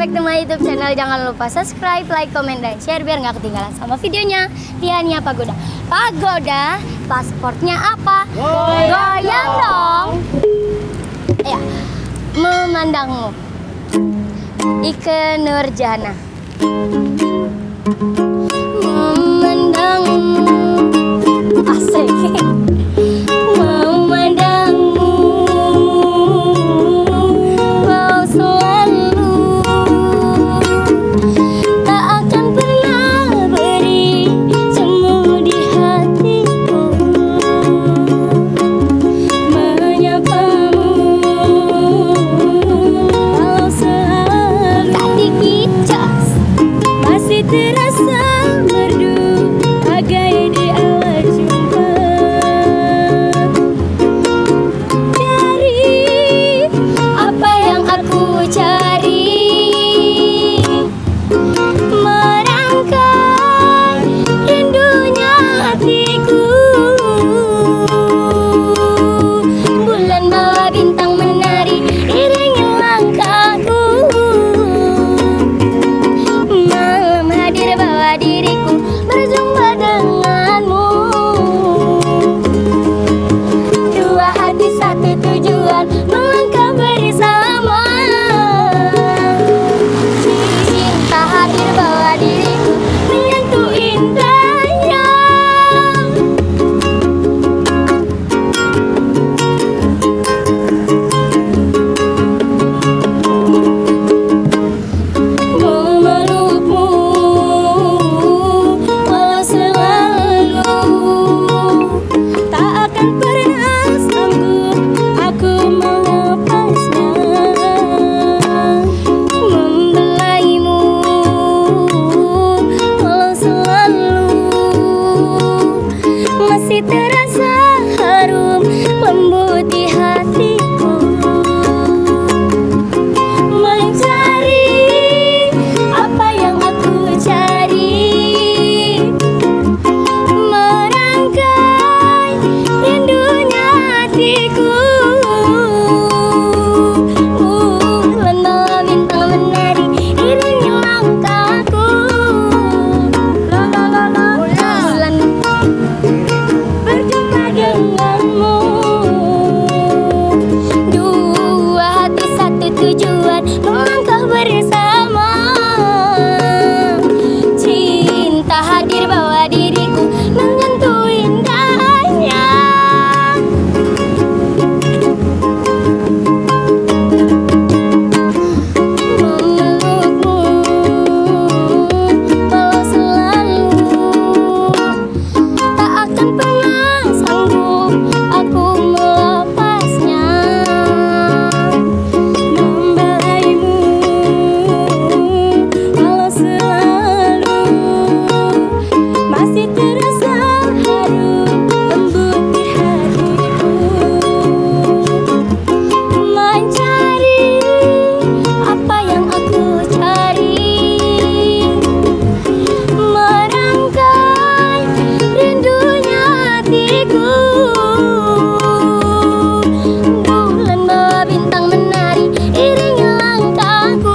back to my YouTube channel. Jangan lupa subscribe, like, comment, dan share biar nggak ketinggalan sama videonya. Tiania Pagoda. Pagoda, pasportnya apa? Goyang dong. Ya, memandangmu. Ikke Nurjana. Memandangmu. Asik. Terasa merdu bagai di awal jumpa. Dari apa yang aku cari, merangkai rindunya hatiku. Bulan bawa bintang menari iringi langkahku. Diriku berjumpa denganmu. Dua hati satu tujuan, melangkah bersama. Cinta hadir bawa diriku menyentuh indahnya. Terasa harum lembut di hatiku, mencari apa yang aku cari, merangkai rindunya hatiku. Bulan bawa bintang menari iringi langkahku. Bulan berjumpa denganmu. Dua hati satu tujuan, melangkah bersama. Cinta hadir bawa diriku menyentuh indahnya. Memelukmu walau selalu, tak akan pernah sanggup aku melepasnya. Membelaimu walau selalu, masih terasa harum lembut di hatiku. Mencari apa yang aku cari, merangkai rindunya hatiku. Bulan bawa bintang menari iringi langkahku.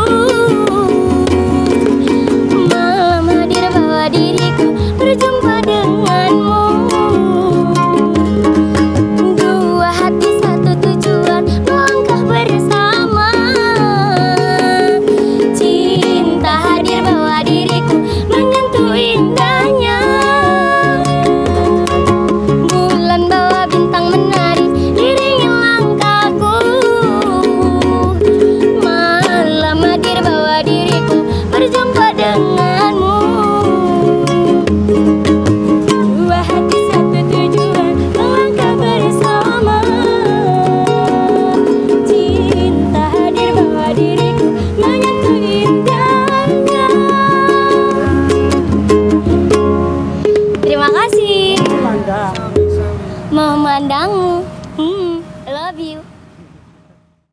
Malam hadir bawa diriku berjumpa denganmu. Dua hati satu tujuan, melangkah bersama. Cinta hadir bawa diriku menyentuh indahnya. Bulan bawa bintang menari iringi langkahku. Malam hadir bawa diriku berjumpa denganmu. Dua hati satu tujuan, melangkah bersama. Cinta hadir bawa diriku menyentuh indahnya. Terima kasih. Memandangmu. I love you.